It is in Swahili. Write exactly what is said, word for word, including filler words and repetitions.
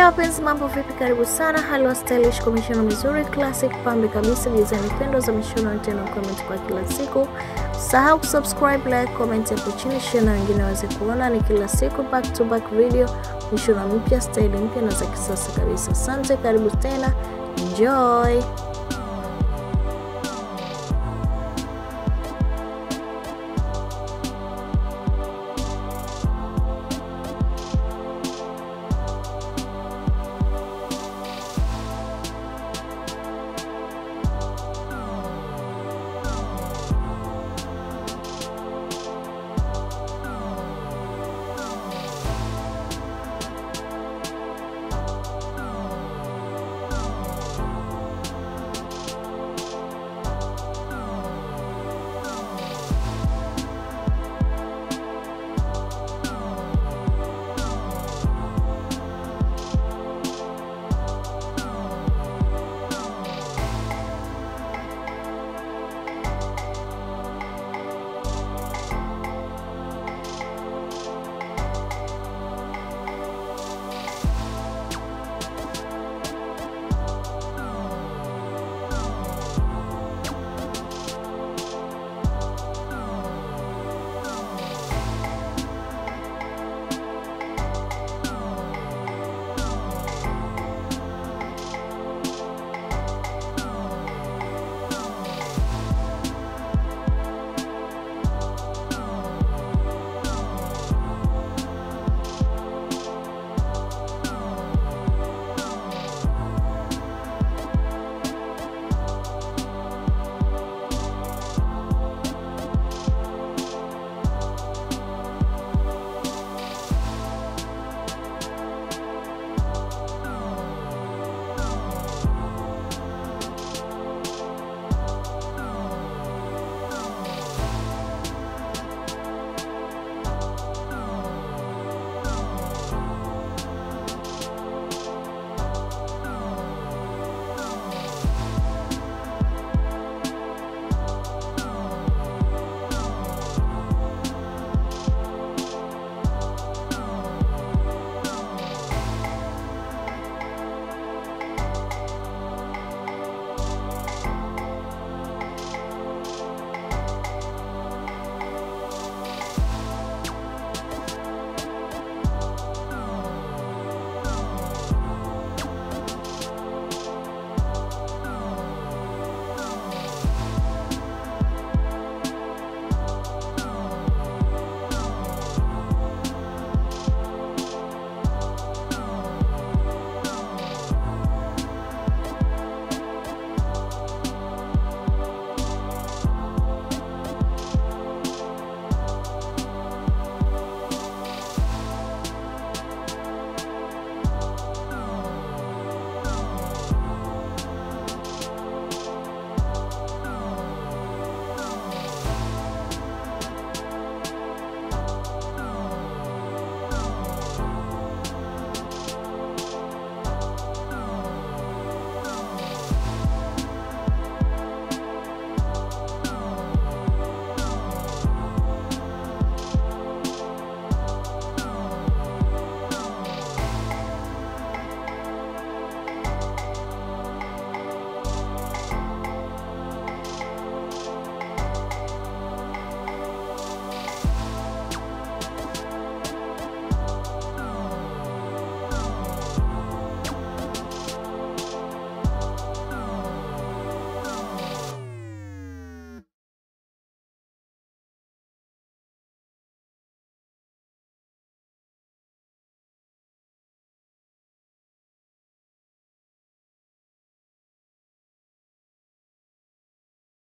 Hey wapenzi, mambo vipi? Karibu sana Halwa Stylish kwa mishono mizuri, classic, pambe kabisa, design pendo za mishono tena comment kwa kila siku. Usahau kusubscribe, like, comment hapo chini, share na wengine waweze kuona. Ni kila siku back to back video, mishono mpya, style mpya na za kisasa kabisa. Asante, karibu tena. Enjoy.